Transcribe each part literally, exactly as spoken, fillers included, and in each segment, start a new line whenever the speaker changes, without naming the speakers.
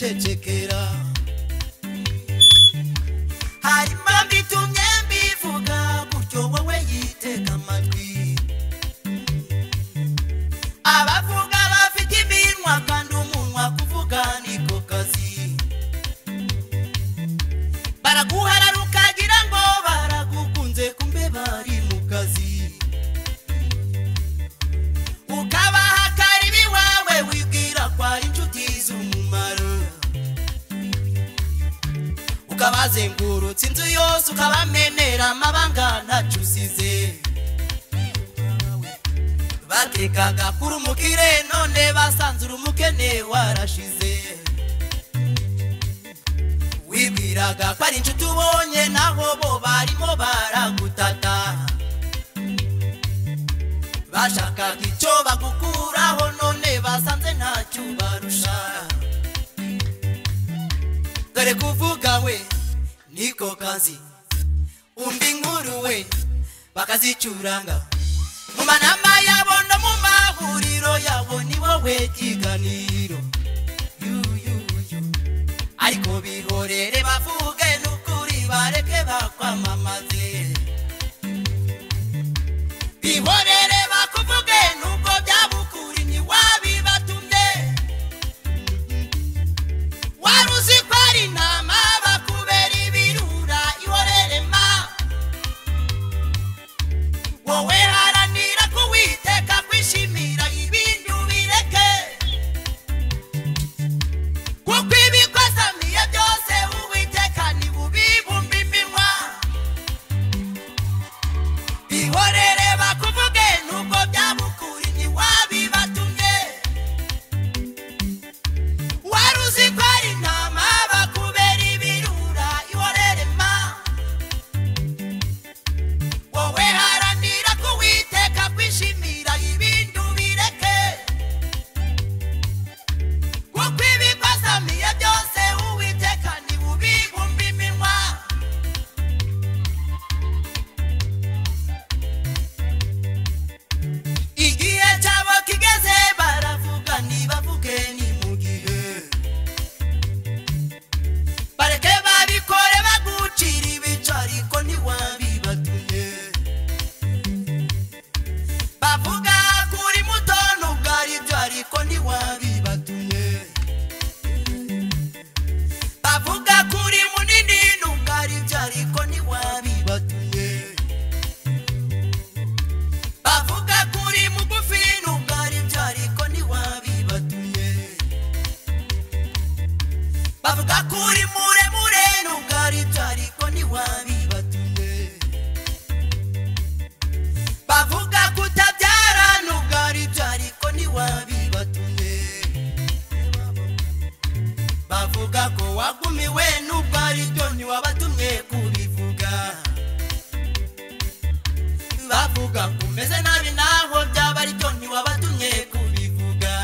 kwicecekera harimo bitumye mbivuga gutyo wowe yiteka amatwi abavuga bafite iminwa kandi umunwa kuvuga niko kazi baraguharara ukagira ngo baragukunze kumbe bari mu kazi ukabaha karibi wawe wibwira ko ari inshuti z'umumaro ukabazengurutsa inzu yose ukabamenera amabanga ntacyo usize batekaga kuri umukire none basanze urumukene warashize wibwiraga ko ari inshuti ubonye naho bo barimo baragutata bashakaga icyo bagukuraho none basanze ntacyo barusha dore kuvuga we niko kazi umbi inkuru we bakazicuranga mu manama yabo no mu mahuriro yabo ni wowe kiganiro ariko bihorere bavuge n'ukuri bareke bakwamamaze bihorere bakuvuge nubwo byabukuri ni wabibatumye waruzi ko ari intama bakubera ibirura ihorere ma wowe haranira kuwiteka kwishimira ibindi ubireke kuko ibikozamiye byose uwiteka ni bubibumba iminwa bihorere bakuvuge nubwo byabukuri ni wabibatumye waruzi ko ari intama bakubera ibirura ihorere ma wowe haranira kuwiteka kwishimira ibindi ubireke kuko ibikozamiye byose uwiteka ni bubibumba iminwa igihe cyabo kigeze baravuga ntibavuge ni mu gihe bareke babikore bagucira ibico ariko ntiwabibatumye bavuga kuri muto nubwo ari byo ariko ntiwabibatumye bavuga kuri munini nubwo ari byo ariko ntiwabibatumye bavuga kuri mugufi nubwo ari byo ariko ntiwabibatumye bavuga kuri muremure nubwo ari byo ariko ntiwabibatumye bavuga kutabyara nubwo ari byo ariko ntiwabibatumye bavuga ko wagumiwe nubwo ari byo ntiwabatumye kubivuga bavuga ko umeze nabi naho byaba ari byo ntiwabatumye kubivuga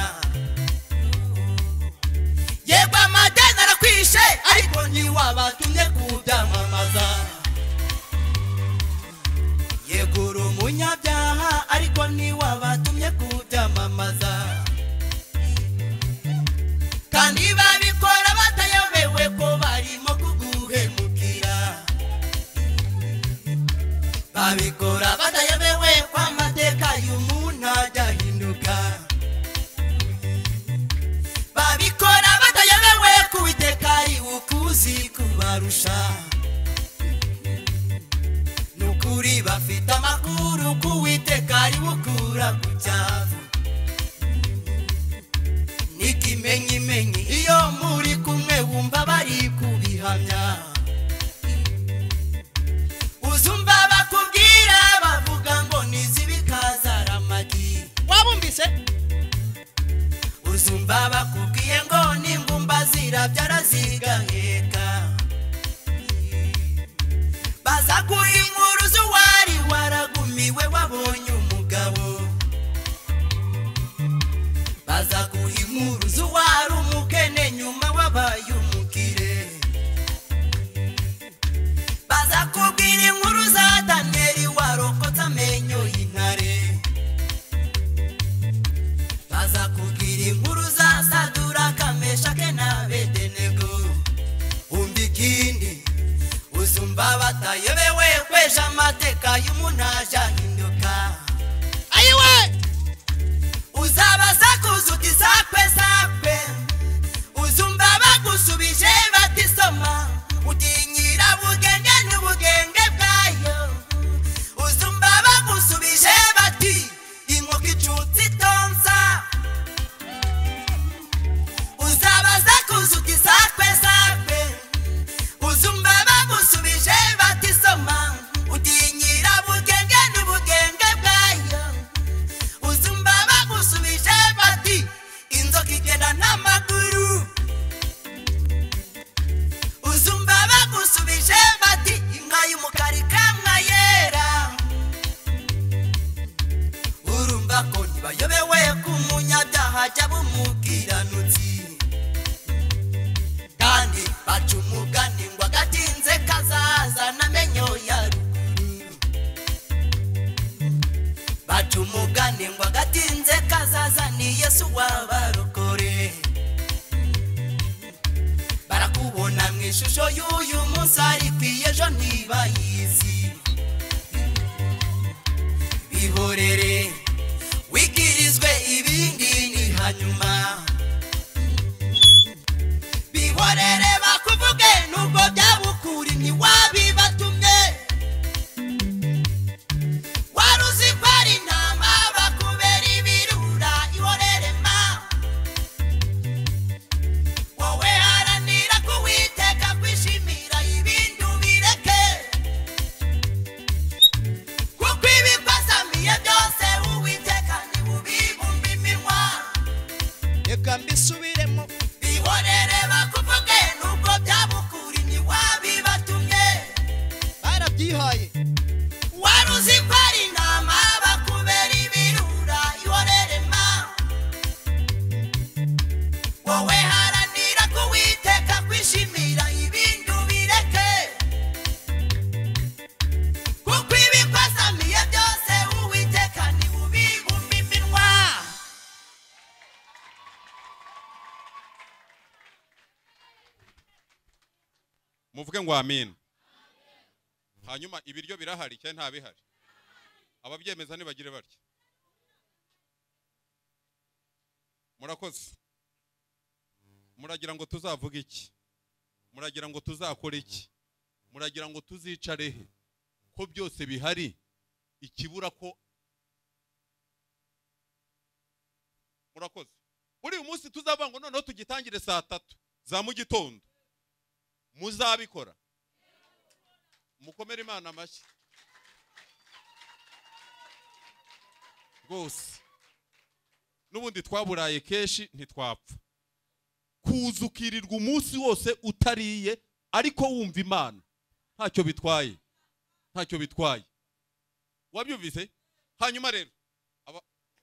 yego amadeni arakwishe ariko ntiwabatumye kubyamamaza yego uri umunyabyaha ariko ntiwabatumye kubyamamaza kandi babikora batayobewe ko barimo kuguhemukira babikora batayobewe ko amateka y'umuntu adahinduka babikora batayobewe ko uwiteka ari ukuzi kubarusha nukuri bafite amakuru ko uwiteka ari bukura ku cyavu n'ikimenyimenyi iyo muri kumwe wumva bari kubihamya uzumva bakubwira bavuga ngo nizibikazara amagi wabumvise uzumva bakubwiye ngo n'ingumba zirabyara zigaheka baza kuha inkuru z'uwari waragumiwe wabonye umugabo baza kuha inkuru z'uwari umukene nyuma wabaye umukire baza kubwira inkuru za Danieli warokotse amenyo y'intare baza kubwira inkuru za Saduraka Meshake na Abednego amateka y'umunaja hinduka ayiwe uzabaza kuzuti sakwe sakwe uzumva bagusubije batisoma utinyira bugenge n'ubugenge bwayo uzumva bagusubije bati inkoko icutsi tonsa uzabaza kuzuti sakwe sakwe uzumva bagusubije batisoma utinyira bugenge n'ubugenge bwayo uzumva bagusubije bati inzoka igenda n'amaguru uzumva bagusubije bati inka y'umukara ikamwa yera urumva ko ntibayobewe ku munyabyaha ajya bumukiranutsi kandi baca umugani ngo agatinze kazaza n'amenyo ya ruguru baca umugani ngo agatinze kazaza ni Yesu wabarokore barakubona mu ishusho y'uyu munsi ariko ejo ntibayizi bihorere wigirizwe ibindi ni hanyuma bihorere bakuvuge nubwo byabukuri ntiwabibatumye waruzi ko ari intama bakubera ibirura ihorere ma wowe haranira kuwiteka kwishimira ibindi ubireke kuko ibikwasamiye byose uwiteka ntibubibumba iminwa reka mbisubiremo bihorere bakuvuge nubwo byabukuri ntiwabibatumye barabyihaye waruzi ko ari intama bakubera ibirura ihorere ma wowe haranira kuwiteka kwishimira ibindi ubireke kuko ibikwasamiye byose uwiteka ntibubibumba iminwa
muvuge ngo amen. Hanyuma ibiryo birahari cyane nta bihari ababyemeza nibagire batya murakoze muragira ngo tuzavuga iki muragira ngo tuzakora iki muragira ngo tuzicare he ko byose bihari ikibura ko murakoze buri umunsi tuzava ngo noneho tugitangire saa tatu za mu gitondo muzabikora mukomere Imana amashyi rwose n'ubundi twaburaye keshi ntitwapfa kuzukirirwa umunsi wose utariye ariko wumva Imana ntacyo bitwaye ntacyo bitwaye wabyumvise hanyuma rero aba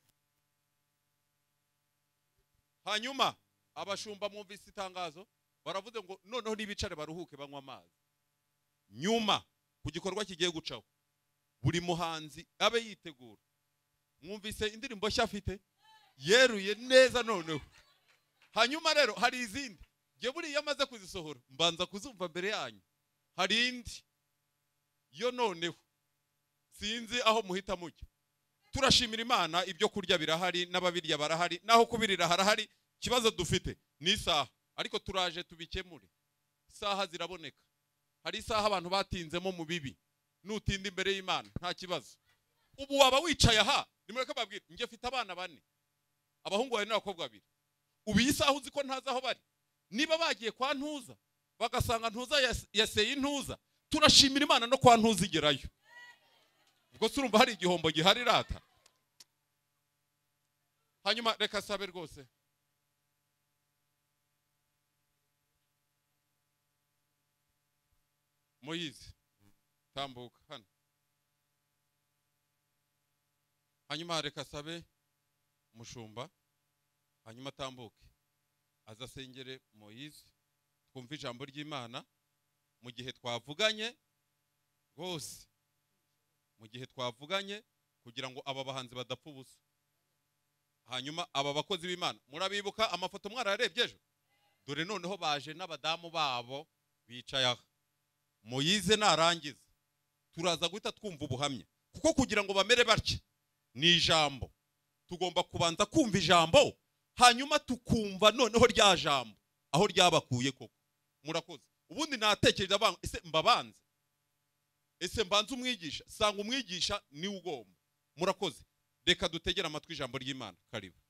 hanyuma abashumba mwumvise itangazo baravuze ngo noneho nibicare baruhuke banywa amazi nyuma ku gikorwa kigiye gucaho buri muhanzi abe yitegura mwumvise indirimbo nshya afite yeruye neza noneho hanyuma rero hari izindi nge buriya amaze kuzisohora mbanza kuzumva mbere yanyu hari indi yo noneho sinzi aho muhita mujya turashimira Imana ibyo kurya birahari n'ababirya barahari naho kubirira harahari kibazo dufite ni isaha ariko turaje tubikemure isaha ziraboneka hari isaha abantu batinzemo mu bibi nutinda imbere y'Imana nta kibazo ubu waba wicaye aha nimureke babwire nge mfite abana bane abahungu bane n'abakobwa babiri ubu isaha uzi ko ntaza aho bari niba bagiye kwa ntuza bagasanga ntuza yaseye intuza turashimira Imana no kwa ntuza igerayo ubwo surumva hari igihombo gihari rata hanyuma reka sabe rwose Moyize tambuka hano hanyuma reka sabe mushumba hanyuma tambuke azasengere Moyize twumva ijambo ry'Imana mu gihe twavuganye rwose mu gihe twavuganye kugira ngo aba bahanzi badapfa ubusa hanyuma aba bakozi b'Imana murabibuka amafoto mwararebye ejo dore noneho baje n'abadamu babo bicaye aha Moyize narangiza turaza guhita twumva ubuhamya kuko kugira ngo bamere batya ni ijambo tugomba kubanza kumva ijambo hanyuma tukumva noneho rya jambo aho ryabakuye koko murakoze ubundi natekereza banga ese mbabanze ese mbanze umwigisha sanga umwigisha ni ugomba murakoze reka dutegera amatwi ijambo ry'Imana karibu